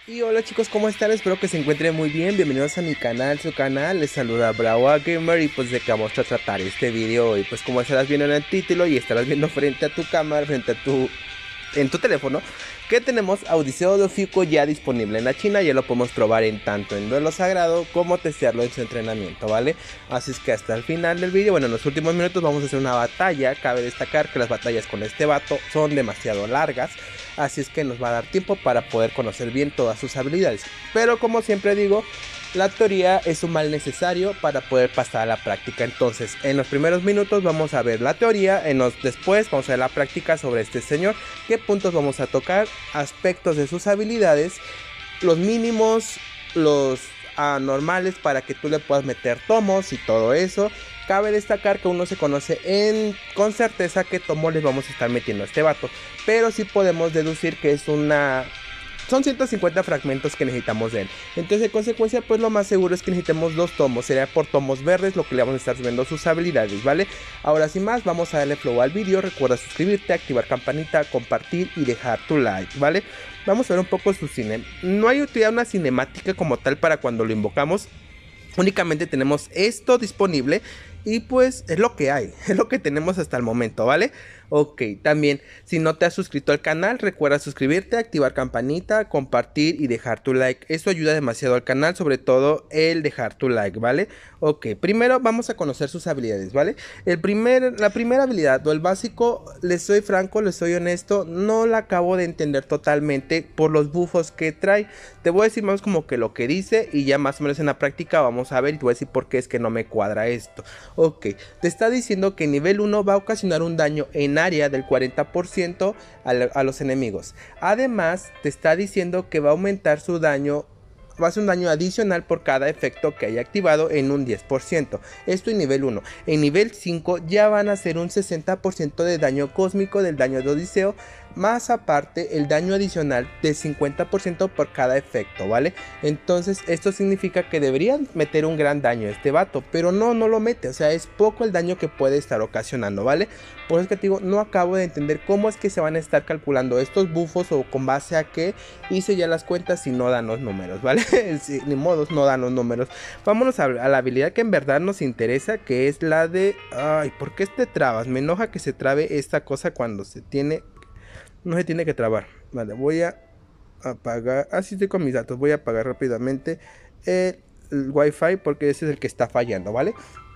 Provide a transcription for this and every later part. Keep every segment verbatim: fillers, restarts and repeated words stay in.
Y hola chicos, ¿cómo están? Espero que se encuentren muy bien. Bienvenidos a mi canal, su canal. Les saluda Brawa Gamer y pues de qué vamos a tratar este video. Y pues como estarás viendo en el título y estarás viendo frente a tu cámara, frente a tu... en tu teléfono, que tenemos a Odiseo de Ofiko ya disponible en la China. Ya lo podemos probar en tanto en duelo sagrado como testearlo en su entrenamiento, ¿vale? Así es que hasta el final del video, bueno, en los últimos minutos vamos a hacer una batalla. Cabe destacar que las batallas con este vato son demasiado largas, así es que nos va a dar tiempo para poder conocer bien todas sus habilidades. Pero como siempre digo, la teoría es un mal necesario para poder pasar a la práctica. Entonces en los primeros minutos vamos a ver la teoría, en los después vamos a ver la práctica sobre este señor, qué puntos vamos a tocar, aspectos de sus habilidades, los mínimos, los anormales para que tú le puedas meter tomos y todo eso. Cabe destacar que uno se conoce en, con certeza qué tomo les vamos a estar metiendo a este vato, pero sí podemos deducir que es una... son ciento cincuenta fragmentos que necesitamos de él. Entonces en consecuencia pues lo más seguro es que necesitemos dos tomos. Sería por tomos verdes lo que le vamos a estar subiendo sus habilidades, ¿vale? Ahora sin más vamos a darle flow al vídeo. Recuerda suscribirte, activar campanita, compartir y dejar tu like, ¿vale? Vamos a ver un poco su cine. No hay utilidad una cinemática como tal para cuando lo invocamos. Únicamente tenemos esto disponible y pues es lo que hay, es lo que tenemos hasta el momento, ¿vale? Ok, también si no te has suscrito al canal, recuerda suscribirte, activar campanita, compartir y dejar tu like. Eso ayuda demasiado al canal, sobre todo el dejar tu like, ¿vale? Ok, primero vamos a conocer sus habilidades, ¿vale? El primer, la primera habilidad o el básico, les soy franco, les soy honesto, no la acabo de entender totalmente por los buffos que trae. Te voy a decir más como que lo que dice y ya más o menos en la práctica vamos a ver y te voy a decir por qué es que no me cuadra esto. Ok, te está diciendo que nivel uno va a ocasionar un daño en área del cuarenta por ciento a, a los enemigos. Además, te está diciendo que va a aumentar su daño, va a hacer un daño adicional por cada efecto que haya activado en un diez por ciento. Esto en nivel uno. En nivel cinco ya van a hacer un sesenta por ciento de daño cósmico del daño de Odiseo, más aparte el daño adicional de cincuenta por ciento por cada efecto, ¿vale? Entonces esto significa que deberían meter un gran daño a este vato, pero no, no lo mete, o sea, es poco el daño que puede estar ocasionando, ¿vale? Por eso es que te digo, no acabo de entender cómo es que se van a estar calculando estos buffos o con base a qué hice ya las cuentas y no dan los números, ¿vale? Sí, ni modos, no dan los números. Vámonos a, a la habilidad que en verdad nos interesa, que es la de... Ay, ¿por qué te trabas? Me enoja que se trabe esta cosa cuando se tiene... No se tiene que trabar. Vale, voy a apagar. Así estoy con mis datos. Voy a apagar rápidamente el, el Wi-Fi porque ese es el que está fallando, ¿vale?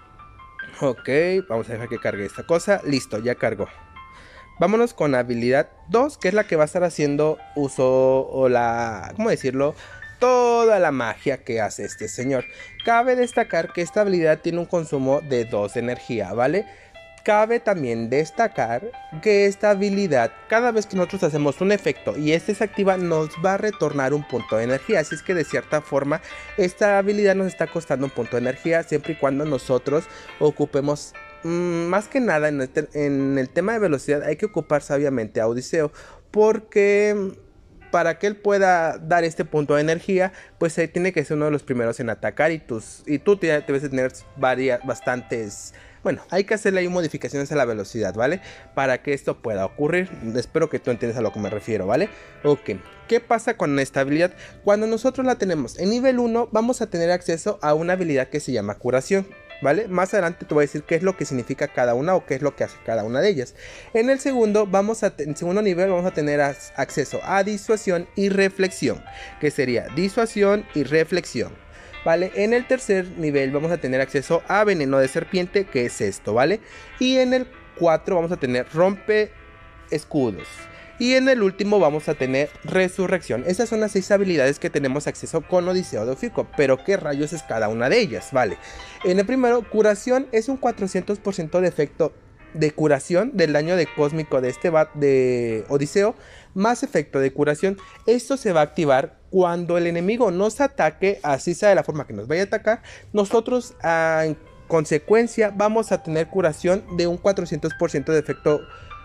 Ok, vamos a dejar que cargue esta cosa. Listo, ya cargó. Vámonos con habilidad dos, que es la que va a estar haciendo uso o la... ¿cómo decirlo? Toda la magia que hace este señor. Cabe destacar que esta habilidad tiene un consumo de dos de energía, ¿vale? Cabe también destacar que esta habilidad, cada vez que nosotros hacemos un efecto y este se activa, nos va a retornar un punto de energía. Así es que de cierta forma esta habilidad nos está costando un punto de energía siempre y cuando nosotros ocupemos... mmm, más que nada en el, en el tema de velocidad hay que ocupar sabiamente a Odiseo, porque... para que él pueda dar este punto de energía, pues él tiene que ser uno de los primeros en atacar y, tus, y tú debes de tener varias, bastantes... Bueno, hay que hacerle ahí modificaciones a la velocidad, ¿vale? Para que esto pueda ocurrir. Espero que tú entiendas a lo que me refiero, ¿vale? Ok, ¿qué pasa con esta habilidad? Cuando nosotros la tenemos en nivel uno, vamos a tener acceso a una habilidad que se llama curación, ¿vale? Más adelante te voy a decir qué es lo que significa cada una o qué es lo que hace cada una de ellas. En el segundo, vamos a en segundo nivel vamos a tener acceso a disuasión y reflexión, que sería disuasión y reflexión, ¿vale? En el tercer nivel vamos a tener acceso a veneno de serpiente, que es esto, ¿vale? Y en el cuatro vamos a tener rompe escudos. Y en el último vamos a tener resurrección. Esas son las seis habilidades que tenemos acceso con Odiseo de Ofiko. Pero qué rayos es cada una de ellas, ¿vale? En el primero, curación, es un cuatrocientos por ciento de efecto de curación del daño de cósmico de este bat de Odiseo, más efecto de curación. Esto se va a activar cuando el enemigo nos ataque, así sea de la forma que nos vaya a atacar. Nosotros a, en consecuencia vamos a tener curación de un cuatrocientos por ciento de efecto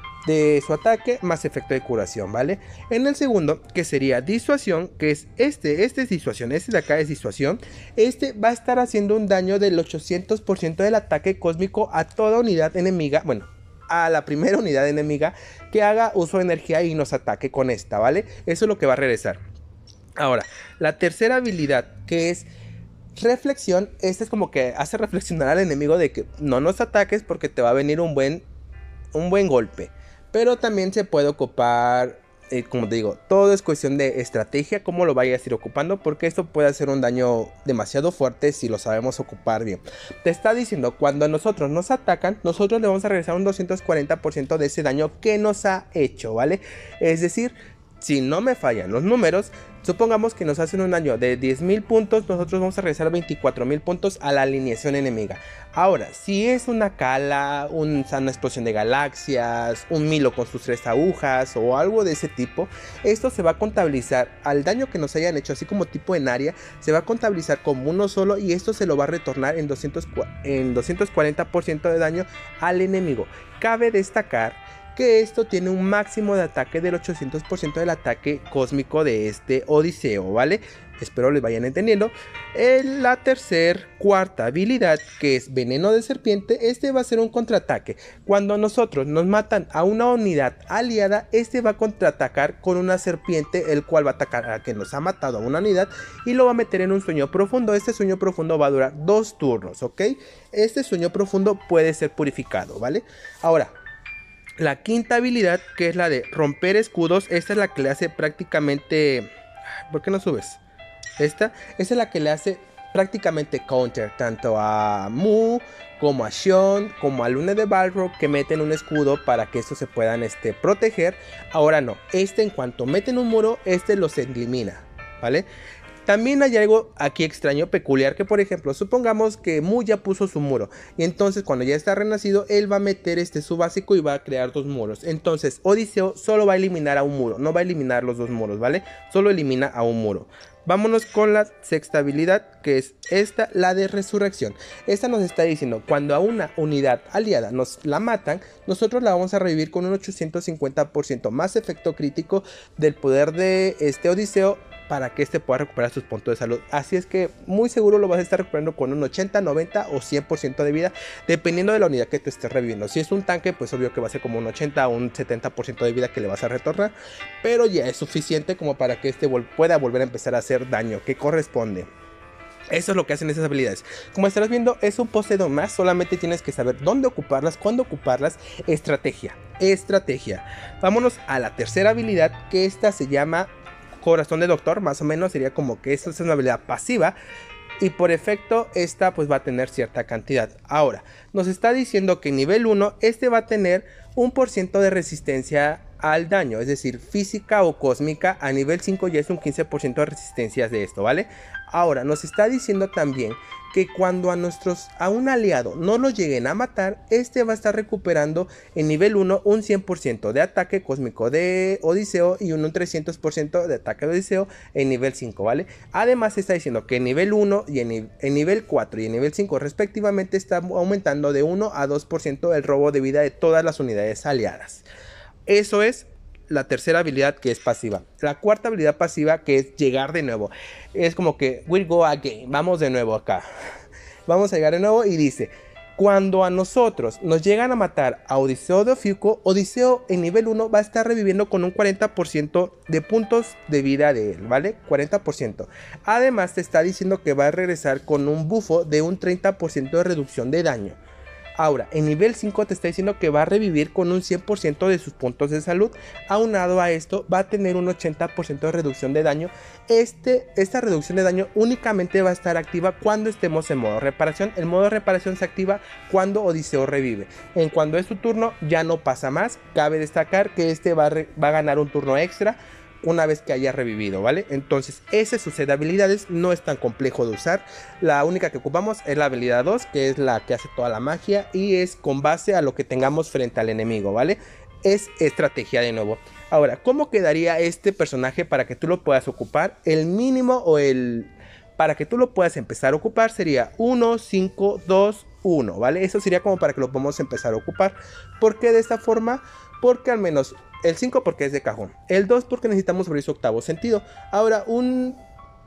de su ataque más efecto de curación, ¿vale? En el segundo, que sería disuasión, que es este, este es disuasión, este de acá es disuasión. Este va a estar haciendo un daño del ochocientos por ciento del ataque cósmico a toda unidad enemiga, bueno, a la primera unidad enemiga que haga uso de energía y nos ataque con esta, ¿vale? Eso es lo que va a regresar. Ahora, la tercera habilidad, que es reflexión, esta es como que hace reflexionar al enemigo de que no nos ataques porque te va a venir un buen, un buen golpe. Pero también se puede ocupar, eh, como te digo, todo es cuestión de estrategia, cómo lo vayas a ir ocupando, porque esto puede hacer un daño demasiado fuerte si lo sabemos ocupar bien. Te está diciendo, cuando a nosotros nos atacan, nosotros le vamos a regresar un doscientos cuarenta por ciento de ese daño que nos ha hecho, ¿vale? Es decir, si no me fallan los números, supongamos que nos hacen un daño de diez mil puntos, nosotros vamos a regresar veinticuatro mil puntos a la alineación enemiga. Ahora, si es una Cala, un, una explosión de galaxias, un Milo con sus tres agujas o algo de ese tipo, esto se va a contabilizar al daño que nos hayan hecho, así como tipo en área, se va a contabilizar como uno solo y esto se lo va a retornar en, doscientos, en doscientos cuarenta por ciento de daño al enemigo. Cabe destacar que esto tiene un máximo de ataque del ochocientos por ciento del ataque cósmico de este Odiseo, ¿vale? Espero les vayan entendiendo. En la tercer, cuarta habilidad, que es Veneno de Serpiente, este va a ser un contraataque. Cuando nosotros nos matan a una unidad aliada, este va a contraatacar con una serpiente, el cual va a atacar a quien nos ha matado a una unidad y lo va a meter en un sueño profundo. Este sueño profundo va a durar dos turnos, ¿ok? Este sueño profundo puede ser purificado, ¿vale? Ahora, la quinta habilidad, que es la de romper escudos, esta es la que le hace prácticamente... ¿Por qué no subes? Esta, esta es la que le hace prácticamente counter tanto a Mu como a Xion como a Lune de Balrog, que meten un escudo para que estos se puedan este, proteger. Ahora no, este en cuanto meten un muro, este los elimina, ¿vale? También hay algo aquí extraño, peculiar, que por ejemplo, supongamos que Mu ya puso su muro y entonces cuando ya está renacido, él va a meter este su básico y va a crear dos muros. Entonces Odiseo solo va a eliminar a un muro, no va a eliminar los dos muros, ¿vale? Solo elimina a un muro. Vámonos con la sexta habilidad, que es esta, la de resurrección. Esta nos está diciendo, cuando a una unidad aliada nos la matan, nosotros la vamos a revivir con un ochocientos cincuenta por ciento más efecto crítico del poder de este Odiseo, para que este pueda recuperar sus puntos de salud. Así es que muy seguro lo vas a estar recuperando con un ochenta, noventa o cien por ciento de vida, dependiendo de la unidad que te estés reviviendo. Si es un tanque, pues obvio que va a ser como un ochenta o un setenta por ciento de vida que le vas a retornar, pero ya es suficiente como para que este vol pueda volver a empezar a hacer daño que corresponde. Eso es lo que hacen esas habilidades. Como estarás viendo, es un Poseidón más. Solamente tienes que saber dónde ocuparlas, cuándo ocuparlas. Estrategia, estrategia. Vámonos a la tercera habilidad, que esta se llama Corazón de Doctor. Más o menos sería como que esta es una habilidad pasiva y por efecto esta pues va a tener cierta cantidad. Ahora nos está diciendo que en nivel uno este va a tener un por ciento de resistencia al daño, es decir, física o cósmica. A nivel cinco ya es un quince por ciento de resistencias de esto, ¿vale? Ahora nos está diciendo también que cuando a nuestros a un aliado no lo lleguen a matar, este va a estar recuperando en nivel uno un cien por ciento de ataque cósmico de Odiseo y un trescientos por ciento de ataque de Odiseo en nivel cinco, ¿vale? Además está diciendo que en nivel uno y en, en nivel cuatro y en nivel cinco respectivamente está aumentando de uno a dos por ciento el robo de vida de todas las unidades aliadas. Eso es la tercera habilidad, que es pasiva. La cuarta habilidad pasiva, que es llegar de nuevo, es como que we'll go again, vamos de nuevo acá, vamos a llegar de nuevo. Y dice, cuando a nosotros nos llegan a matar a Odiseo de Ofiuco, Odiseo en nivel uno va a estar reviviendo con un cuarenta por ciento de puntos de vida de él, ¿vale? cuarenta por ciento. Además te está diciendo que va a regresar con un bufo de un treinta por ciento de reducción de daño. Ahora, en nivel cinco te está diciendo que va a revivir con un cien por ciento de sus puntos de salud. Aunado a esto, va a tener un ochenta por ciento de reducción de daño. Este, esta reducción de daño únicamente va a estar activa cuando estemos en modo reparación. El modo reparación se activa cuando Odiseo revive. En cuando es su turno, ya no pasa más. Cabe destacar que este va a, re, va a ganar un turno extra una vez que haya revivido, ¿vale? Entonces ese sucede habilidades, no es tan complejo de usar. La única que ocupamos es la habilidad dos, que es la que hace toda la magia y es con base a lo que tengamos frente al enemigo, ¿vale? Es estrategia de nuevo. Ahora, ¿cómo quedaría este personaje para que tú lo puedas ocupar? El mínimo o el... para que tú lo puedas empezar a ocupar sería uno, cinco, dos, uno, ¿vale? Eso sería como para que lo podamos empezar a ocupar. ¿Por qué de esta forma? Porque al menos el cinco porque es de cajón, el dos porque necesitamos abrir su octavo sentido. Ahora un,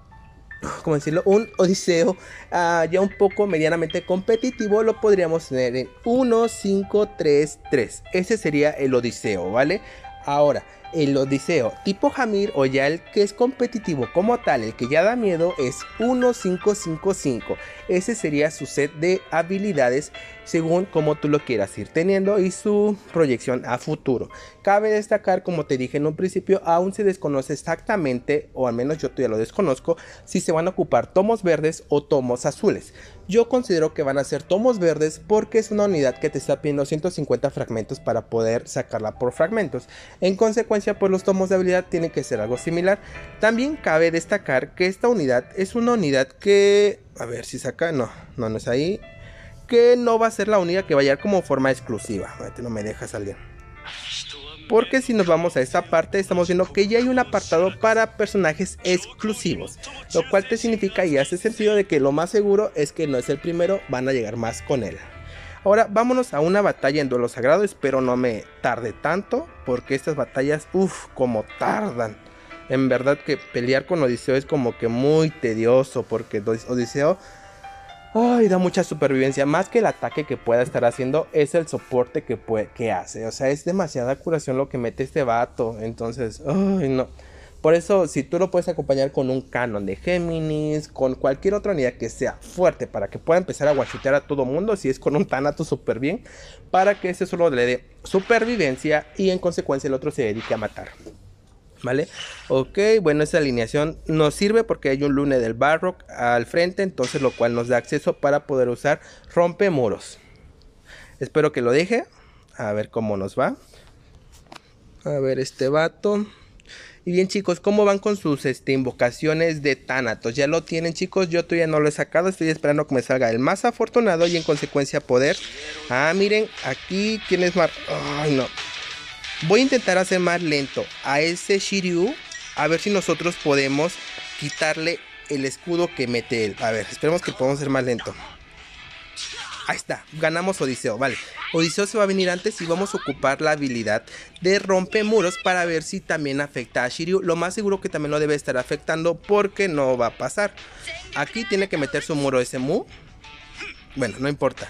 ¿cómo decirlo? Un Odiseo uh, ya un poco medianamente competitivo lo podríamos tener en uno, cinco, tres, tres. Ese sería el Odiseo, ¿vale? Ahora, El Odiseo tipo Hamir, o ya el que es competitivo como tal, el que ya da miedo, es uno cinco cinco cinco. Ese sería su set de habilidades según como tú lo quieras ir teniendo y su proyección a futuro. Cabe destacar, como te dije en un principio, aún se desconoce exactamente, o al menos yo todavía lo desconozco, si se van a ocupar tomos verdes o tomos azules. Yo considero que van a ser tomos verdes porque es una unidad que te está pidiendo ciento cincuenta fragmentos para poder sacarla por fragmentos. En consecuencia, pues los tomos de habilidad tienen que ser algo similar. También cabe destacar que esta unidad es una unidad que... A ver si saca... No, no, no es ahí. Que no va a ser la única que va a llegar como forma exclusiva. No me deja salir. Porque si nos vamos a esta parte, estamos viendo que ya hay un apartado para personajes exclusivos, lo cual te significa y hace sentido de que lo más seguro es que no es el primero, van a llegar más con él. Ahora vámonos a una batalla en duelo sagrado. Espero no me tarde tanto, porque estas batallas, uff, como tardan. En verdad que pelear con Odiseo es como que muy tedioso, porque Odiseo... Ay, da mucha supervivencia. Más que el ataque que pueda estar haciendo, es el soporte que, puede, que hace. O sea, es demasiada curación lo que mete este vato. Entonces, ay, no. Por eso, si tú lo puedes acompañar con un canon de Géminis, con cualquier otra unidad que sea fuerte para que pueda empezar a one-shotear a todo mundo, si es con un Thanatos súper bien, para que ese solo le dé supervivencia y en consecuencia el otro se dedique a matar. ¿Vale? Ok, bueno, esa alineación nos sirve porque hay un Lune del Balrog al frente, entonces lo cual nos da acceso para poder usar rompemuros. Espero que lo deje. A ver cómo nos va. A ver este vato. Y bien, chicos, ¿cómo van con sus este, invocaciones de Thanatos? ¿Ya lo tienen, chicos? Yo todavía no lo he sacado. Estoy esperando que me salga el más afortunado y en consecuencia poder... Ah, miren, aquí, ¿quién es más? Ay, no. Voy a intentar hacer más lento a ese Shiryu, a ver si nosotros podemos quitarle el escudo que mete él. A ver, esperemos que podamos hacer más lento. Ahí está, ganamos Odiseo, vale. Odiseo se va a venir antes y vamos a ocupar la habilidad de rompemuros para ver si también afecta a Shiryu. Lo más seguro que también lo debe estar afectando porque no va a pasar. Aquí tiene que meter su muro ese Mu. Bueno, no importa.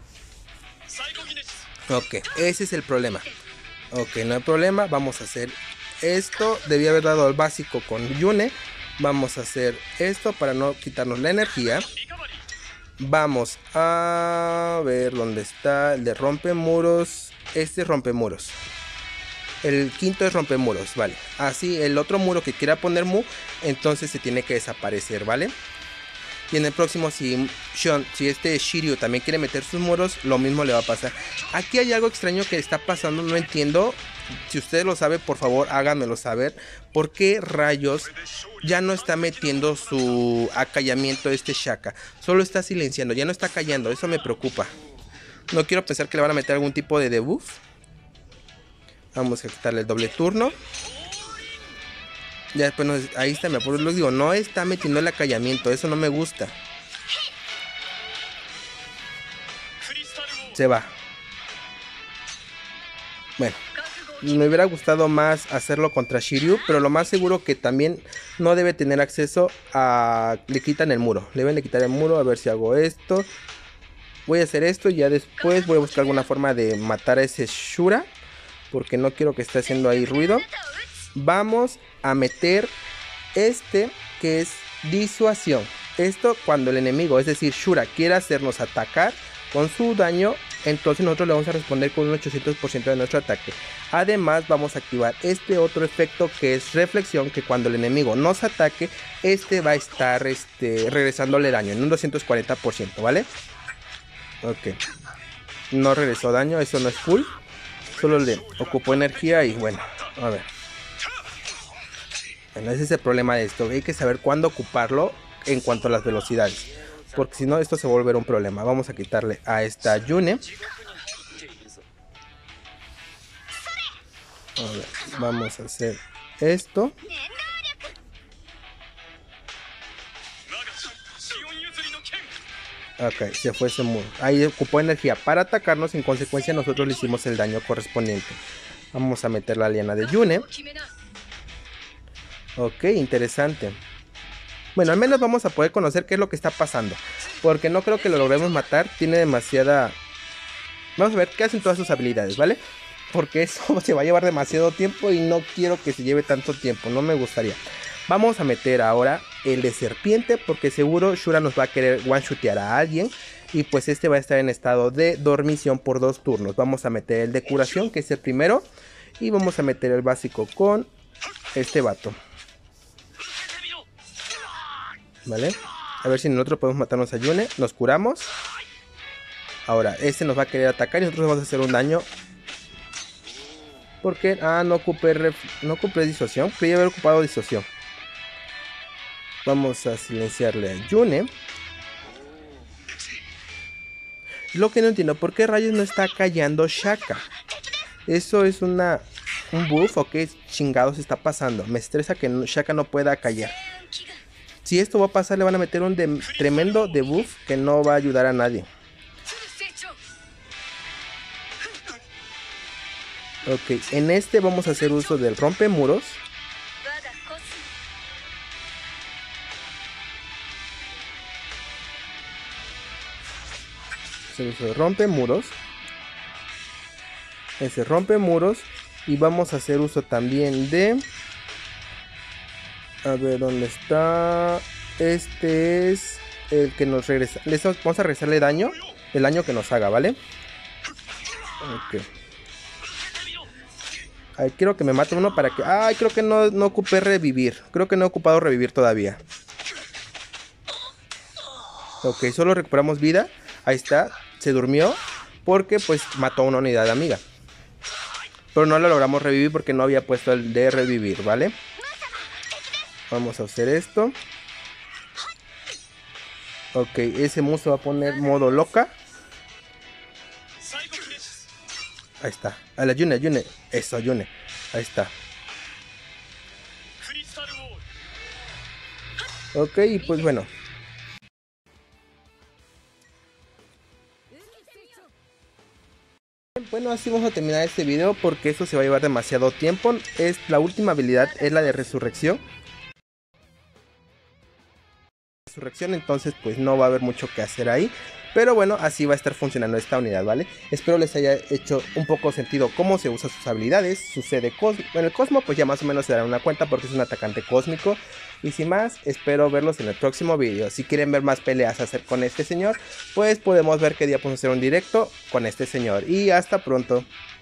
Ok, ese es el problema. Ok, no hay problema, vamos a hacer esto. Debí haber dado el básico con Yune. Vamos a hacer esto para no quitarnos la energía. Vamos a ver dónde está el de rompemuros. Este es rompemuros. El quinto es rompemuros, vale. Así el otro muro que quiera poner Mu, entonces se tiene que desaparecer, ¿vale? Y en el próximo, si, Sean, si este Shiryu también quiere meter sus muros, lo mismo le va a pasar. Aquí hay algo extraño que está pasando, no entiendo. Si usted lo sabe, por favor, háganmelo saber. ¿Por qué rayos ya no está metiendo su acallamiento este Shaka? Solo está silenciando, ya no está callando, eso me preocupa. No quiero pensar que le van a meter algún tipo de debuff. Vamos a quitarle el doble turno. Ya después nos, ahí está, me acuerdo, les digo, no está metiendo el acallamiento, eso no me gusta. Se va. Bueno, me hubiera gustado más hacerlo contra Shiryu, pero lo más seguro que también no debe tener acceso a... Le quitan el muro, le deben de quitar el muro, a ver si hago esto. Voy a hacer esto y ya después voy a buscar alguna forma de matar a ese Shura, porque no quiero que esté haciendo ahí ruido. Vamos a meter este que es disuasión. Esto cuando el enemigo, es decir Shura, quiera hacernos atacar con su daño, entonces nosotros le vamos a responder con un ochocientos por ciento de nuestro ataque. Además vamos a activar este otro efecto que es reflexión, que cuando el enemigo nos ataque, este va a estar este, regresándole daño en un doscientos cuarenta por ciento, ¿vale? Ok. No regresó daño, eso no es full. Solo le ocupó energía y bueno, a ver. Bueno, ese es el problema de esto. Hay que saber cuándo ocuparlo en cuanto a las velocidades, porque si no esto se va a volver un problema. Vamos a quitarle a esta Yune. A ver, vamos a hacer esto. Ok, se fue ese muro. Ahí ocupó energía para atacarnos. En consecuencia nosotros le hicimos el daño correspondiente. Vamos a meter la liana de Yune. Ok, interesante. Bueno, al menos vamos a poder conocer qué es lo que está pasando, porque no creo que lo logremos matar. Tiene demasiada... Vamos a ver qué hacen todas sus habilidades, ¿vale? porque eso se va a llevar demasiado tiempo y no quiero que se lleve tanto tiempo, no me gustaría. Vamos a meter ahora el de serpiente, porque seguro Shura nos va a querer one-shotear a alguien. Y pues este va a estar en estado de dormición por dos turnos. Vamos a meter el de curación, que es el primero. Y vamos a meter el básico con este vato. Vale. A ver si nosotros podemos matarnos a Yune. Nos curamos. Ahora, este nos va a querer atacar y nosotros vamos a hacer un daño. Porque, ah, no ocupé, ref, no ocupé disociación. Quería haber ocupado disociación. Vamos a silenciarle a Yune. Lo que no entiendo, ¿por qué rayos no está callando Shaka? Eso es una un buff o qué chingados está pasando. Me estresa que Shaka no pueda callar. Si esto va a pasar, le van a meter un de, tremendo debuff que no va a ayudar a nadie. Ok, en este vamos a hacer uso del rompemuros. Hacer uso de rompemuros. Ese rompemuros. Y vamos a hacer uso también de... A ver, ¿dónde está? Este es el que nos regresa. Les vamos a regresarle daño. El daño que nos haga, ¿vale? Ok. Ay, quiero que me mate uno para que... Ay, creo que no, no ocupé revivir. Creo que no he ocupado revivir todavía. Ok, solo recuperamos vida. Ahí está. Se durmió. Porque pues mató a una unidad amiga. Pero no lo logramos revivir porque no había puesto el de revivir, ¿vale? Vamos a hacer esto. Ok, ese monstruo va a poner modo loca. Ahí está. A la Yune, Yune. Eso, Yune. Ahí está. Ok, y pues bueno. Bueno, así vamos a terminar este video porque esto se va a llevar demasiado tiempo. Es la última habilidad, es la de resurrección. Resurrección, entonces pues no va a haber mucho que hacer ahí. Pero bueno, así va a estar funcionando esta unidad, ¿vale? Espero les haya hecho un poco sentido cómo se usa sus habilidades. Sucede en el Cosmo, pues ya más o menos se darán una cuenta porque es un atacante cósmico. Y sin más, espero verlos en el próximo video. Si quieren ver más peleas a hacer con este señor, pues podemos ver qué día podemos hacer un directo con este señor. Y hasta pronto.